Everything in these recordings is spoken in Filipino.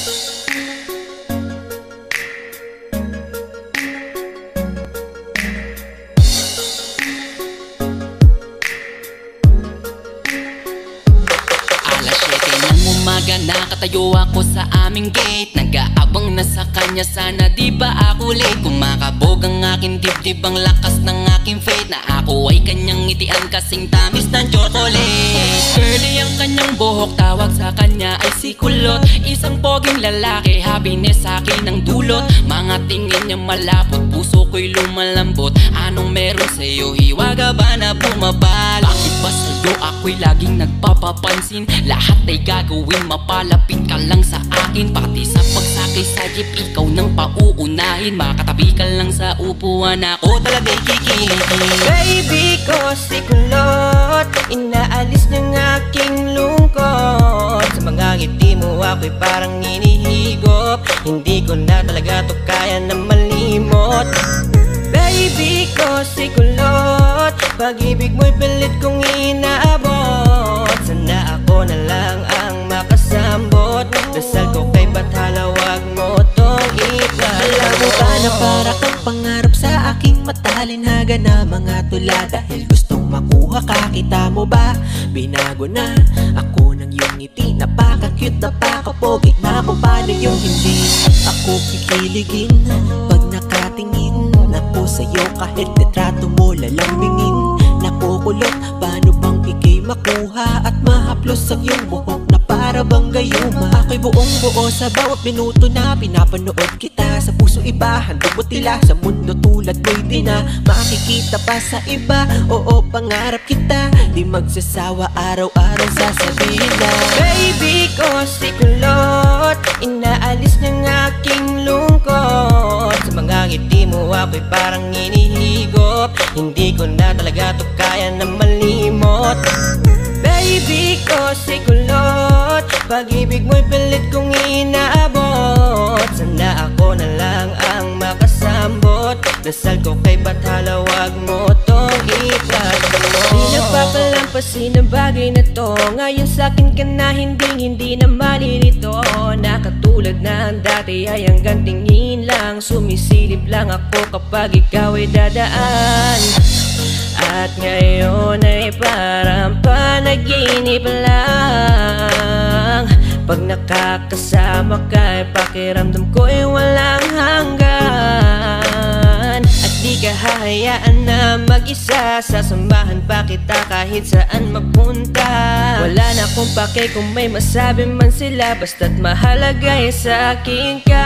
Nakatayo ako sa aming gate, nag-aabang na sa kanya, sana di ba ako late. Kumakabog ang aking dibdib, ang lakas ng aking faith, na ako ay kanyang ngitian kasing tamis ng chocolate. Curly ang kanyang buhok, tawag sa kanya ay si Kulot. Isang poging lalaki, happiness sa akin ang dulot. Mga tingin niya malapot, puso ko'y lumalambot. Anong meron sa'yo, hiwaga ba na bumabal? Bakit ba sa'yo ako'y laging nagpapapansin? Lahat ay gagawin, mapalapit ka lang sa akin. Pati sa pagsakay sa jeep, ikaw nang pauunahin. Makatabi ka lang sa upuan, ako talaga'y kikilig. Baby ko si Kulot, inaalis ng aking lungkot. Sa mga ngiti mo ako'y parang inihigop. Hindi ko na talaga to kaya na malimot. Baby ko si Kulot, pag-ibig mo'y pilit kong inaabot. Sana ako na lang ang makasambot. Dasal ko kay Bathala, wag mo tong ipan. Alam mo ba na para kang pangarap sa aking matalinhaga na mga tula? Dahil gustong makuha ka, kita mo ba? Binago na ako ng iyong ngiti, napaka-cute, napaka-pogi. Na kung paano yung hindi ako kikiligin pag nakatingin ako sa'yo, kahit litrato mo lalambingin. Nakukulot, paano bang ikay makuha at mahaplos ang iyong buhok na para bang gayuma? Ako'y buong buo sa bawat minuto na pinapanood kita. Sa puso iba, handog mo tila, sa mundo tulad mo'y di na makikita pa sa iba. Oo, pangarap kita, di magsasawa, araw-araw sasabihin na baby ko si Kulot, inaalis ng aking lungkot. Sa mga ngiti mo ako'y parang inihigop. Hindi ko na talaga to kaya na malimot. Baby ko si Kulot, pag-ibig mo'y pilit kong inaabot. Sana ako na lang ang makasambot. Dasal ko kay Bathala, wag mo tong ipagdamot. Di nagpapalampasin ang bagay na to, ngayon sa'kin ka na hindi na malilito. Na katulad na ang dati ay hanggang tingin lang. Sumisilip lang ako kapag ikaw ay dadaan. At ngayon ay parang panaginip lang. Pag nakakasama ka, pakiramdam ko ay walang hanggan. At di ka hahayaan na mag-isa, sasamahan pa kita kahit saan magpunta. Wala na akong pake kung may masabi man sila, basta't mahalaga ay sa akin ka.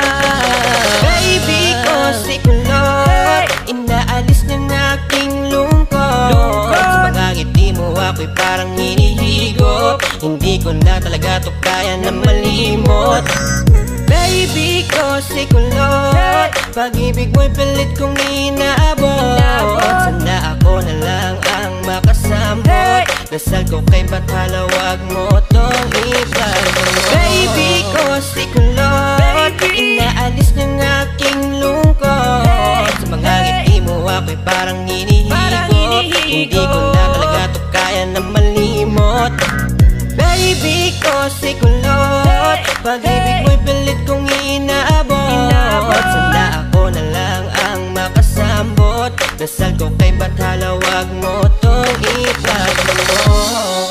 Baby ko si Kulot, inaalis ng aking lungkot. Sa mga ngiti mo ako'y parang hinihigop. Hindi ko na talaga to kaya na malimot. Baby ko si Kulot, pag-ibig mo'y pilit kong inaabot. Sana ako na lang ang makasambot. Dasal ko kay Bathala, wag mo tong ipagdamot. Baby ko si Kulot, inaalis ng aking lungkot. Sa mga ngiti mo ako'y parang hinihigop. Hindi ko na talaga to kaya na malimot. Baby ko si Kulot, pag-ibig mo'y pilit kong inaabot. Sana ako na lang ang makasambot. Dasal ko kay Bathala, wag mo tong ipagdamot.